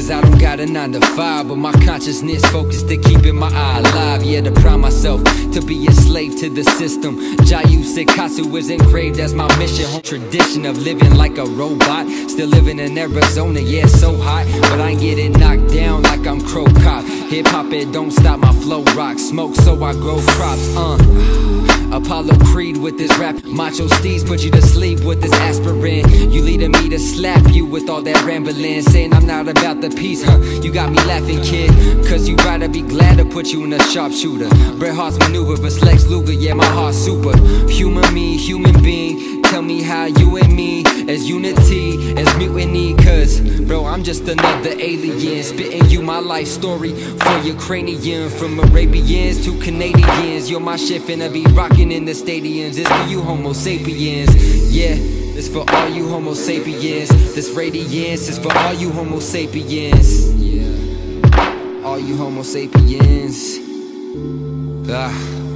cause I don't got a 9 to 5, but my consciousness focused to keeping my eye alive. Yeah, to prime myself to be a slave to the system. Jayu Sekatsu is engraved as my mission. Tradition of living like a robot, still living in Arizona, yeah, it's so hot, but I ain't getting knocked down like I'm Crow Cop. Hip-hop, it don't stop, my flow rock. Smoke so I grow crops, Apollo Creed with this rap. Macho Steez put you to sleep with this aspirin. You leading me to slap you with all that rambling, saying I'm not about the peace, you got me laughing, kid, cause you gotta be glad to put you in a sharpshooter. Bret Hart's maneuver vs Lex Luger, yeah, my heart's super. Human me, human being, tell me how you and me as unity, as mutiny, cause bro, I'm just another alien, spitting you my life story for your cranium. From Arabians to Canadians, you're my shit finna be rocking in the stadiums. It's for you homo sapiens, yeah, it's for all you homo sapiens. This radiance is for all you homo sapiens, all you homo sapiens.